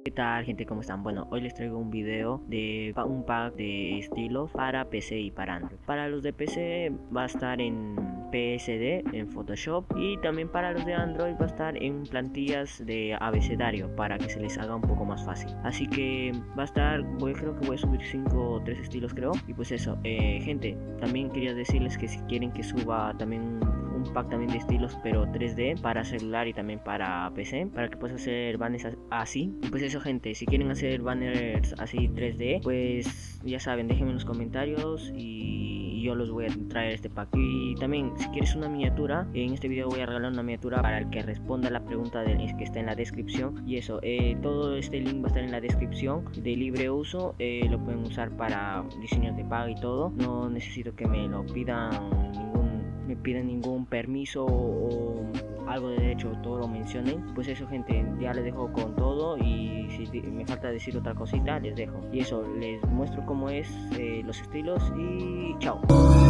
¿Qué tal, gente? ¿Cómo están? Bueno, hoy les traigo un video de un pack de estilos para PC y para Android. Para los de PC va a estar en PSD, en Photoshop, y también para los de Android va a estar en plantillas de abecedario para que se les haga un poco más fácil. Así que va a estar, creo que voy a subir 5 o 3 estilos, creo. Y pues eso, gente, también quería decirles que si quieren que suba también un pack también de estilos, pero 3D para celular y también para PC, para que puedas hacer banners así. Y pues eso, gente, si quieren hacer banners así 3D, pues ya saben, déjenme en los comentarios y yo los voy a traer este pack. Y también, si quieres una miniatura, en este video voy a regalar una miniatura para el que responda la pregunta que está en la descripción. Y eso, todo este link va a estar en la descripción, de libre uso. Lo pueden usar para diseños de paga y todo. No necesito que me lo pidan ningún permiso o algo de derecho, todo lo mencionen. Pues eso, gente, ya les dejo con todo, y si me falta decir otra cosita les dejo. Y eso, les muestro cómo es los estilos y chao.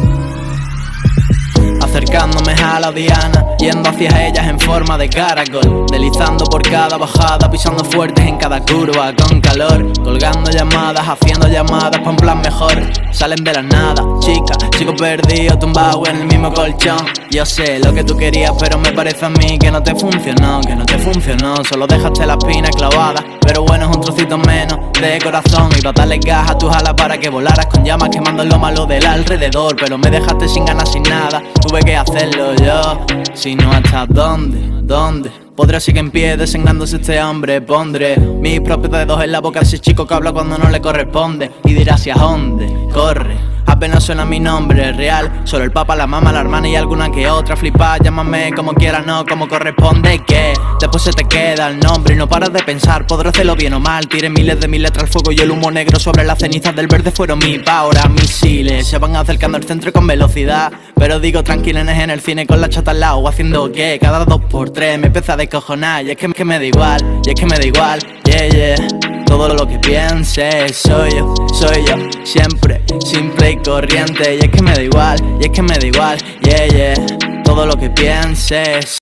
Acercándome a la diana, yendo hacia ellas en forma de caracol, deslizando por cada bajada, pisando fuertes en cada curva, con calor, colgando llamadas, haciendo llamadas pa' un plan mejor. Salen de la nada, chico perdido, tumbado en el mismo colchón. Yo sé lo que tú querías, pero me parece a mí que no te funcionó, solo dejaste la espina clavada. Pero bueno, es un trocito menos de corazón, y brotarle gas a tus alas para que volaras con llamas, quemando lo malo del alrededor. Pero me dejaste sin ganas, sin nada, tuve que hacerlo yo. Si no, ¿hasta dónde? Podré seguir en pie desengrándose este hombre. Pondré mis propios dedos en la boca de ese chico que habla cuando no le corresponde, y dirá hacia dónde corre. Apenas suena mi nombre real, solo el papa, la mamá, la hermana y alguna que otra flipa. Llámame como quieras, no como corresponde, que después se te queda el nombre y no paras de pensar, podré hacerlo bien o mal. Tiré miles de mis letras al fuego y el humo negro sobre las cenizas del verde fueron mi ahora misiles. Se van acercando al centro con velocidad, pero digo tranquilenes en el cine con la chata al lado, haciendo que cada 2x3 me empieza a descojonar. Y es que me da igual, yeah. Todo lo que pienses soy yo, siempre, simple y corriente. Y es que me da igual, yeah. Todo lo que pienses.